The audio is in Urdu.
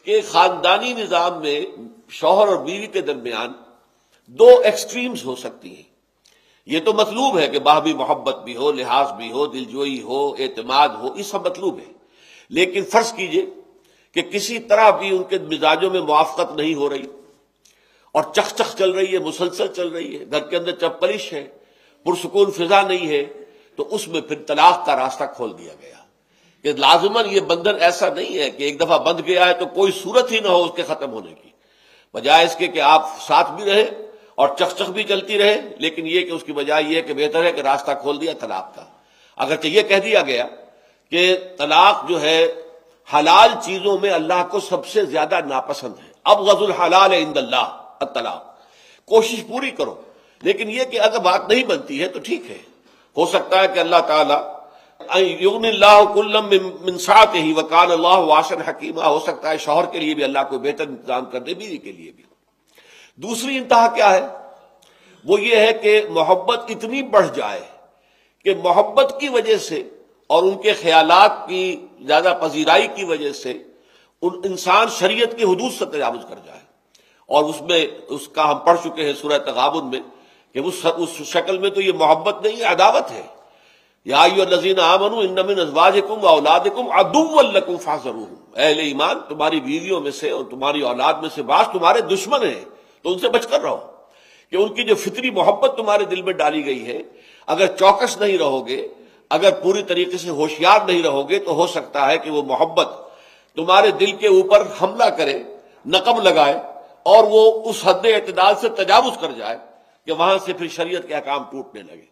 کہ خاندانی نظام میں شوہر اور بیوی کے درمیان دو ایکسٹریمز ہو سکتی ہیں. یہ تو مطلوب ہے کہ باہمی محبت بھی ہو، لحاظ بھی ہو، دلجوئی ہو، اعتماد ہو، یہ سب مطلوب ہے. لیکن فرض کیجئے کہ کسی طرح بھی ان کے مزاجوں میں موافقت نہیں ہو رہی اور چخ چخ چل رہی ہے، مسلسل چل رہی ہے، گھر کے اندر چپلش ہے، پرسکون فضا نہیں ہے، تو اس میں پھر طلاق کا راستہ کھول دیا گیا. کہ لازماً یہ بندھن ایسا نہیں ہے کہ ایک دفعہ بندھ گیا ہے تو کوئی صورت ہی نہ ہو اس کے ختم ہونے کی، بجائے اس کے کہ آپ ساتھ بھی رہیں اور چخ چخ بھی چلتی رہے، لیکن یہ کہ اس کی بجائے یہ کہ بہتر ہے کہ راستہ کھول دیا طلاق کا. اگرچہ یہ کہہ دیا گیا کہ طلاق جو ہے حلال چیزوں میں اللہ کو سب سے زیادہ ناپسند ہے. ابغض الحلال عند اللہ الطلاق. کوشش پوری کرو، لیکن یہ کہ اگر بات نہیں بنتی ہے تو ٹھیک ہے، ہو سکتا ہے کہ اللہ تعالیٰ یغنی اللہ کلا من سعتہ وکان اللہ واسعا حکیما، ہو سکتا ہے شوہر کے لیے بھی اللہ کو بہتر انتظام کر دے، بیوی کے لیے بھی. دوسری انتہا کیا ہے؟ وہ یہ ہے کہ محبت اتنی بڑھ جائے کہ محبت کی وجہ سے اور ان کے خیالات کی زیادہ پذیرائی کی وجہ سے انسان شریعت کی حدود سے تجاوز کر جائے. اور اس میں اس کا ہم پڑھ چکے ہیں سورہ تغابن میں کہ اس شکل میں تو یہ محبت نہیں ہے، عداوت ہے. یا ایھا الذین آمنوا ان من ازواجکم واولادکم عدوا لکم فاحذروہم. اہل ایمان، تمہاری بیویوں میں سے اور تمہاری اولاد میں سے بعض تمہارے دشمن ہیں، تو ان سے بچ کر رہو. کہ ان کی جو فطری محبت تمہارے دل میں ڈالی گئی ہے، اگر چوکس نہیں رہو گے، اگر پوری طریقے سے ہوشیار نہیں رہو گے، تو ہو سکتا ہے کہ وہ محبت تمہارے دل کے اوپر حملہ کرے، نقب لگائے، اور وہ اس حد اعتدال سے تجاوز کر جائے کہ وہاں سے پھر شریعت کے احکام ٹوٹنے لگے.